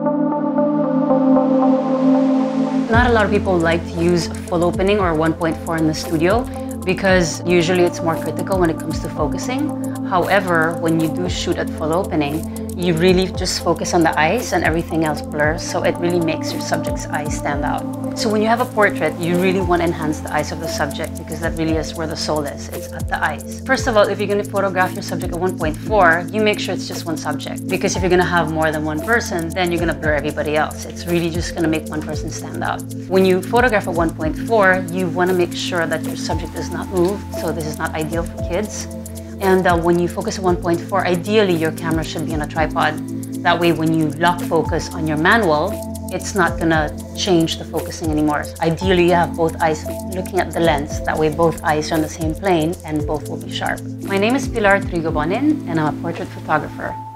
Not a lot of people like to use full opening or 1.4 in the studio because usually it's more critical when it comes to focusing. However, when you do shoot at full opening, you really just focus on the eyes and everything else blurs, so it really makes your subject's eyes stand out. So when you have a portrait, you really want to enhance the eyes of the subject because that really is where the soul is. It's at the eyes. First of all, if you're going to photograph your subject at 1.4, you make sure it's just one subject, because if you're going to have more than one person, then you're going to blur everybody else. It's really just going to make one person stand out. When you photograph at 1.4, you want to make sure that your subject does not move, so this is not ideal for kids. And when you focus at 1.4, ideally your camera should be on a tripod. That way when you lock focus on your manual, it's not gonna change the focusing anymore. Ideally you have both eyes looking at the lens. That way both eyes are on the same plane and both will be sharp. My name is Pilar Trigo Bonnin and I'm a portrait photographer.